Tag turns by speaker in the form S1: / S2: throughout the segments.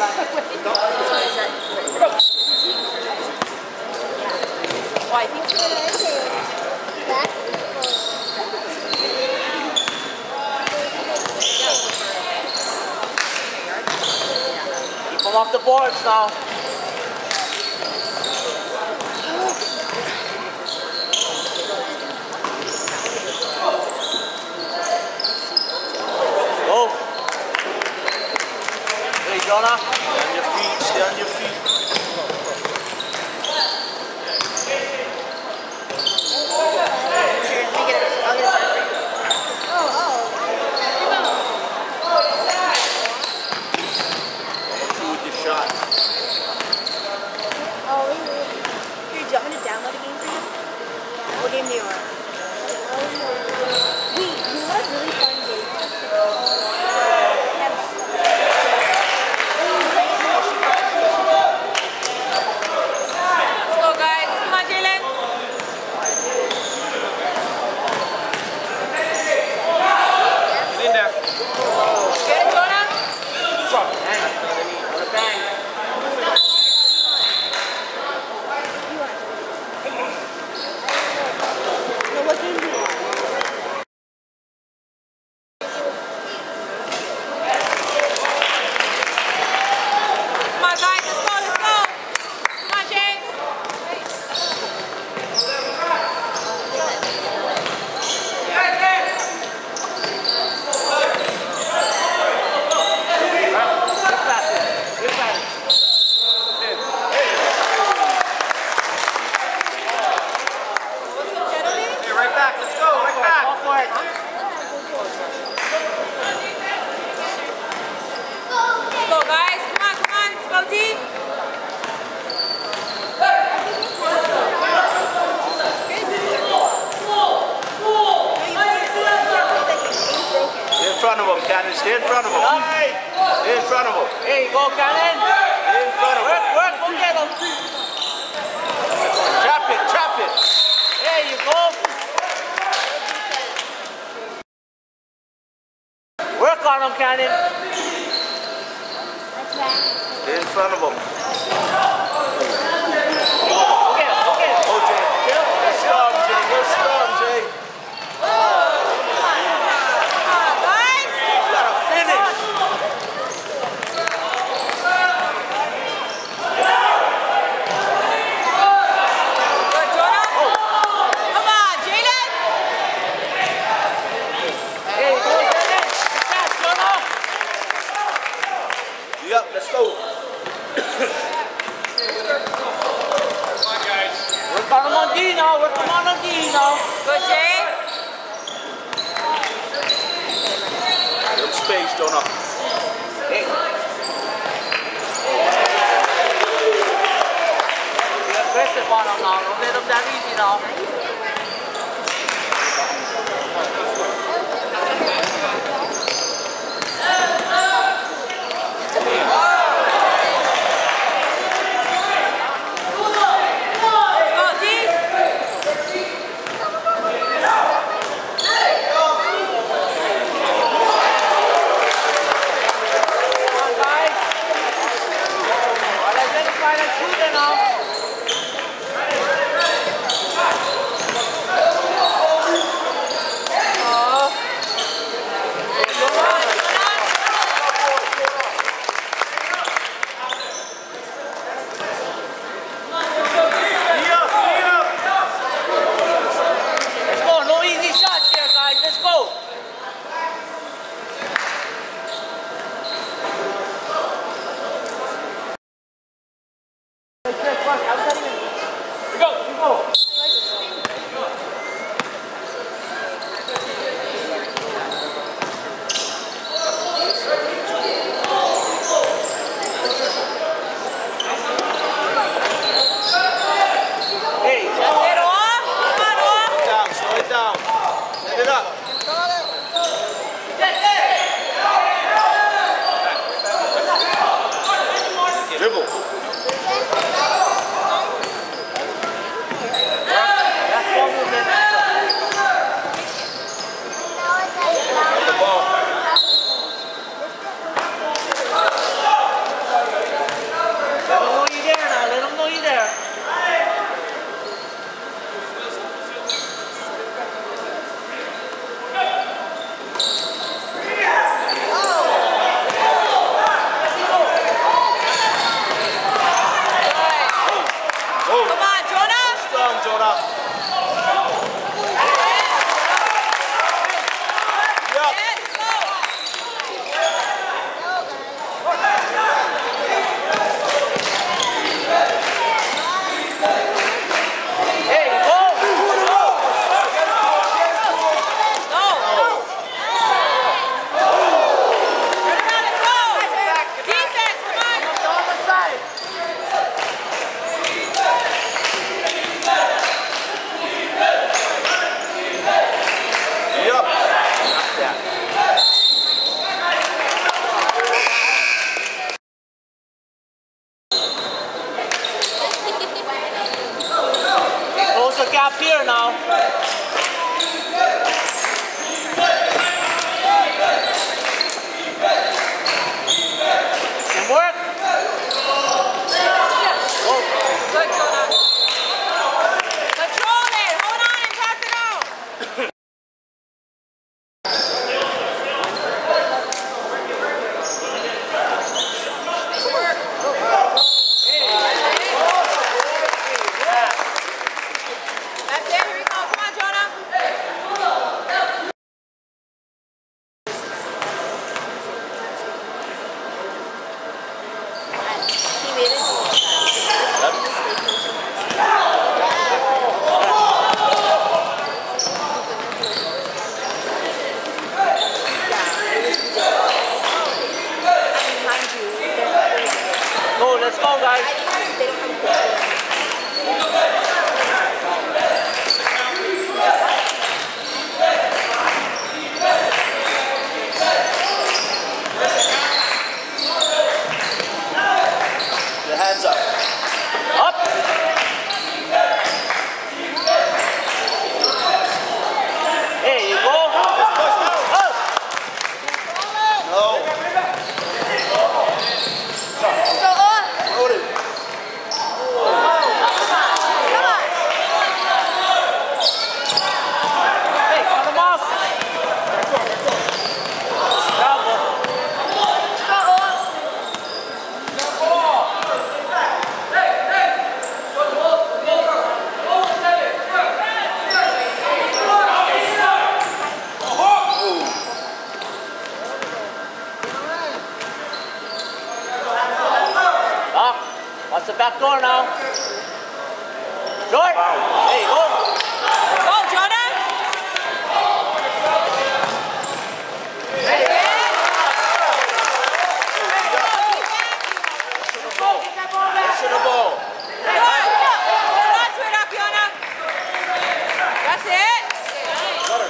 S1: I think so.
S2: Keep them off the boards now. Go. Hey, Jonah.
S3: Stay on your feet. Stay on your feet.
S1: What game do you want? Wait, you know what's really fun game? Let's go, guys. Come on, Jalen.
S3: Get in there.
S1: Get it, Jonah?
S2: Bang.
S1: What game do you want? Come on, guys, let's go, let's go. Come on, Jay. Let's go, guys. Come on, let's go, team.
S3: Stay in front of him, Cannon. Stay in front of him. Stay in front of him.
S2: Hey, go, Cannon.
S3: Stay in front of him.
S2: Work, go get him.
S3: Trap it, trap it.
S2: There you go. Work on him, Cannon.
S3: Stay in front of him.
S2: Okay.
S3: Oh, Jay. Go strong, Jay. Go strong, Jay. You gotta finish.
S1: Good, Jonah. Come on, Jalen.
S2: Hey, go, Cannon. Fast, Jonah.
S3: Yep, let's go.
S2: Work on him on D now. Work him on D now.
S1: Good, Jay.
S3: Good space, Jonah.
S2: Hey. Be aggressive on him now. Don't let him that easy now.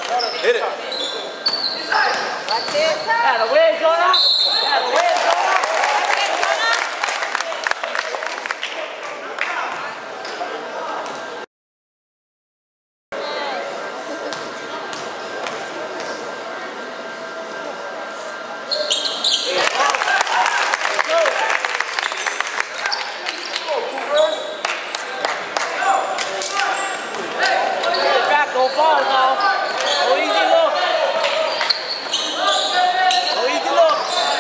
S3: Hit it.
S1: Watch it.
S2: Out of the way, Jonah. Out of the way, Jonah. Go forward now. Go easy look. Go easy look.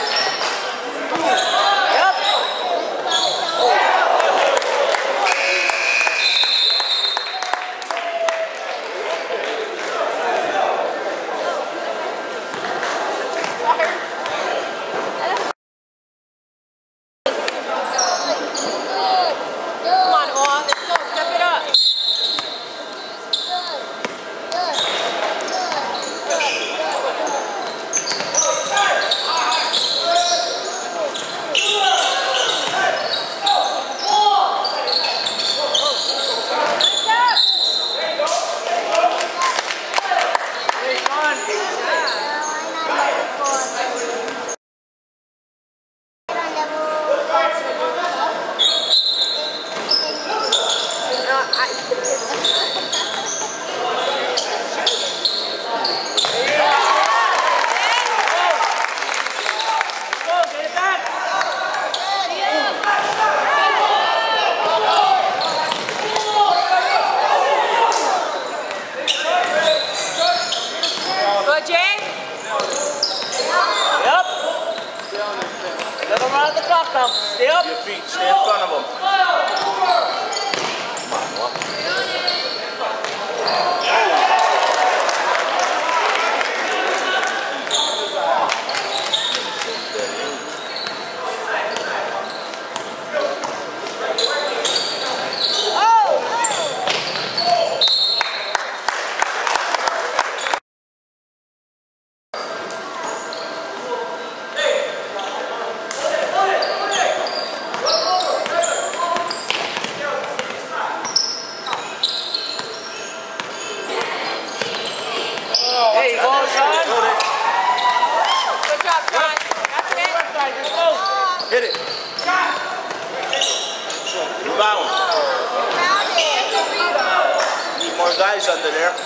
S2: Yep.
S1: Come on, Oz. Let's go. Step it up. Good, Jay.
S2: Yep. Let him run the clock now. Stay up.
S3: Your feet. Stay in front of them.
S2: There you go, Sean.
S1: Good job, Sean. That's it.
S3: Hit it. Rebound. Need more guys under there.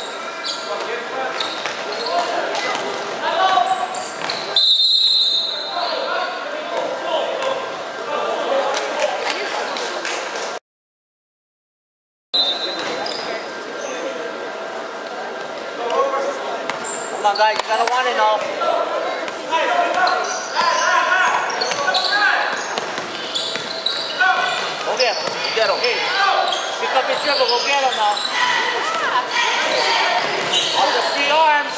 S2: Come on, guys. You gotta want it now. Go get him.
S3: Get him.
S2: Hey, pick up your dribble. Go get him now. Off the 3 arms.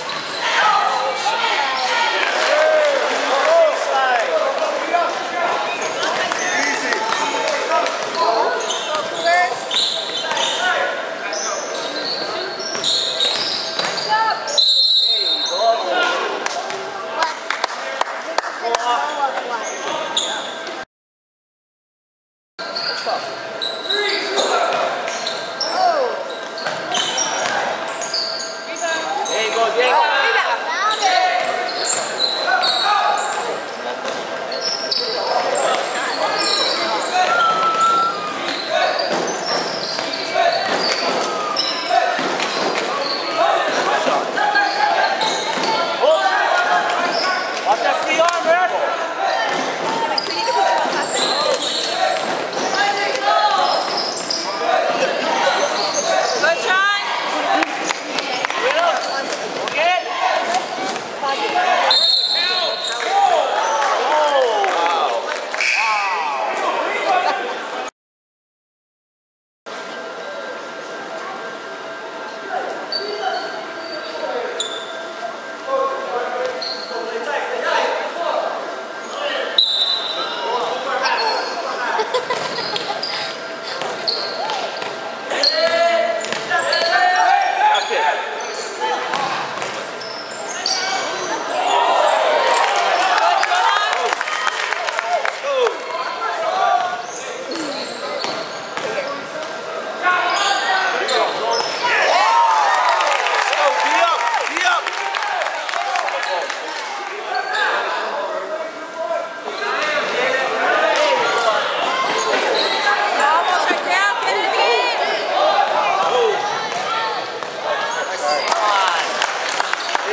S2: There you go, Jake. Watch that free arm, Red.
S1: Good, Sean.
S2: Get up. Go get it.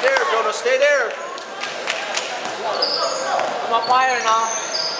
S3: there, Jonah. Stay there.
S2: I'm on fire now.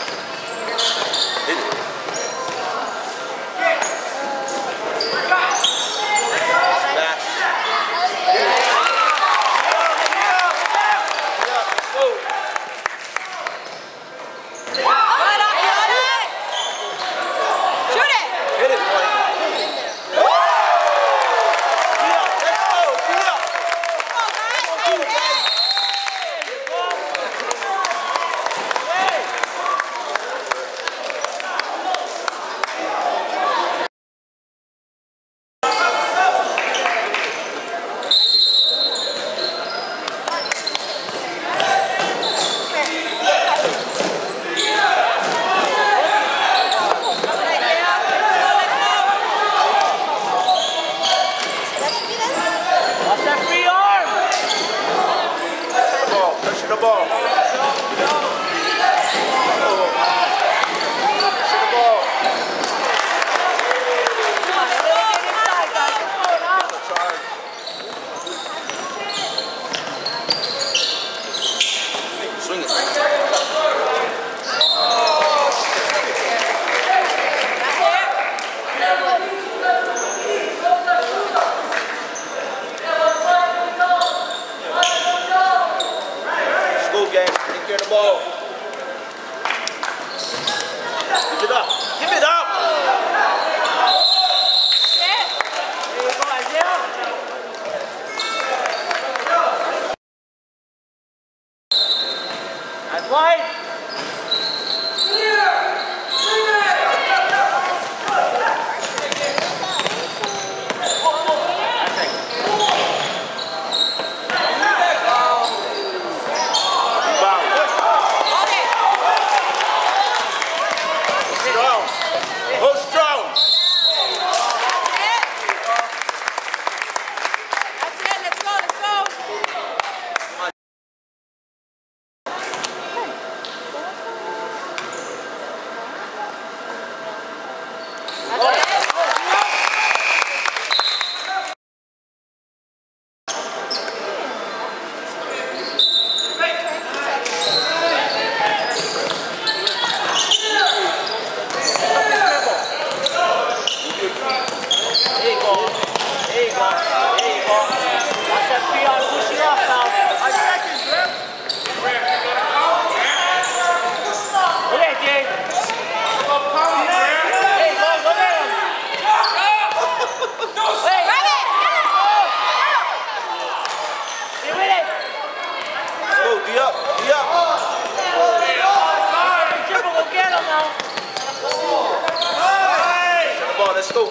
S3: Let's go.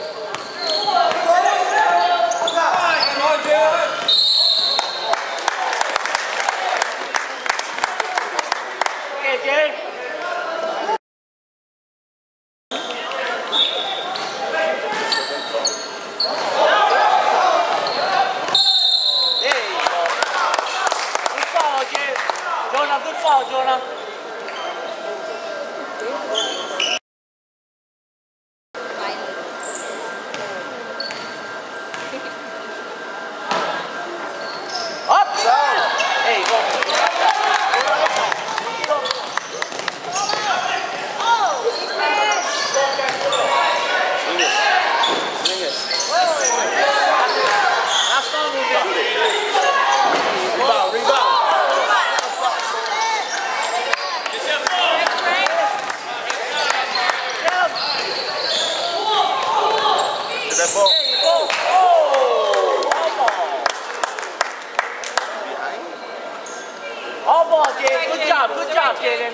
S2: Okay, Jerry. There you go. Good foul, Jerry. Jonah, good foul, Jonah. Good job, Jaden.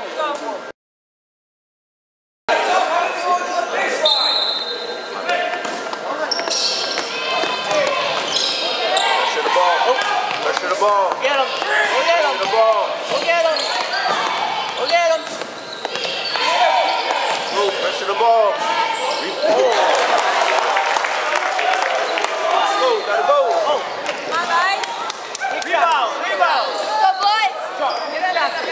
S3: Pressure the ball.
S2: Get him. Go get him.
S3: The ball.
S2: Go get him. Go get him.
S3: Go, pressure the ball. Let's go, gotta go.
S1: Come on, guys.
S2: Rebound.
S1: Let's go, boys. Give it up.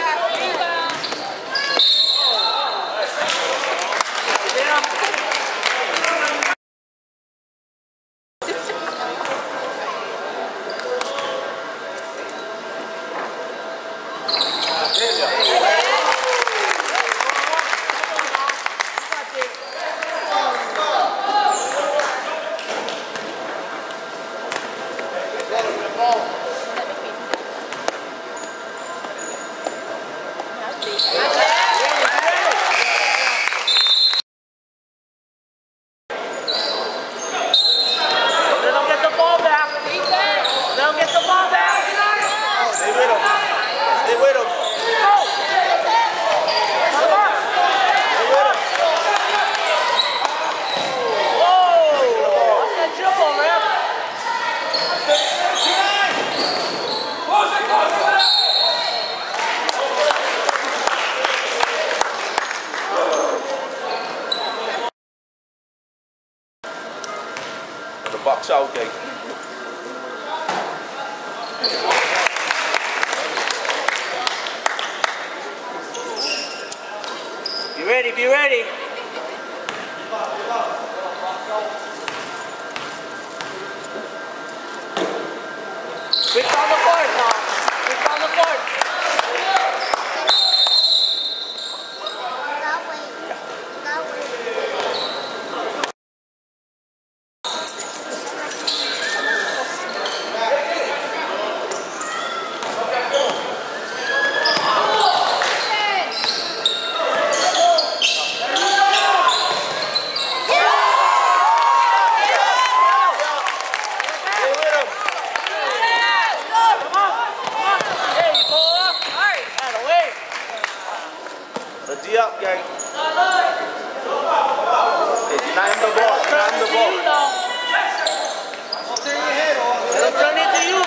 S3: The box out game.
S2: Be ready, be ready. Quick on the court now. Quick on the court.
S3: D up, gang. Hey, deny him the ball. Deny him the ball.
S2: It'll turn into you.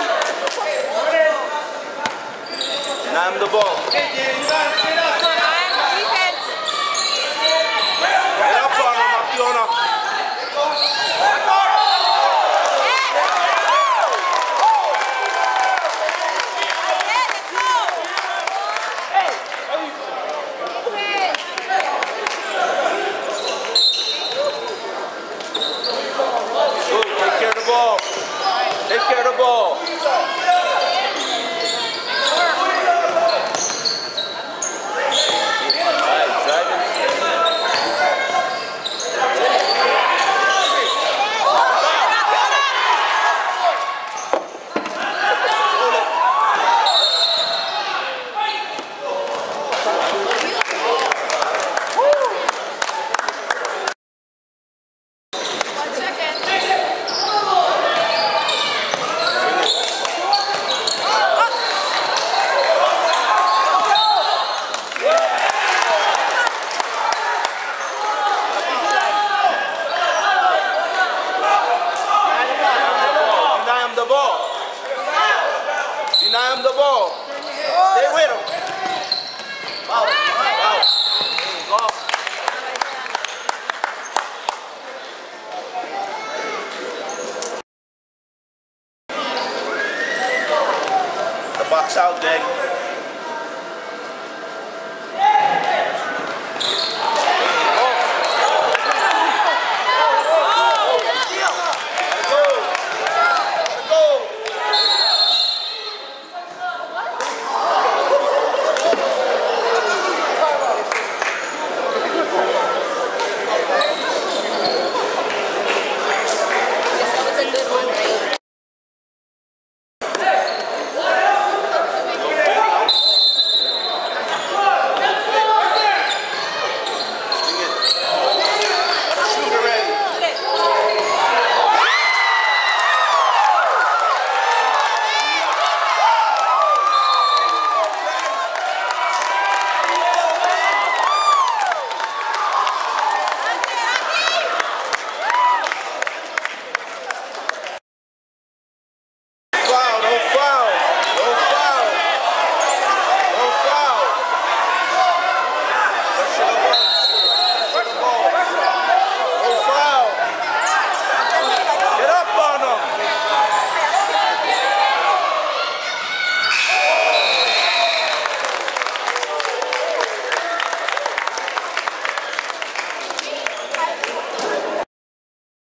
S3: Deny him the ball.
S1: Defense.
S3: Get up on him, Akiona. Take care of the ball. Deny him the ball. Stay with him. Wow. Wow. Go. The box out, gang.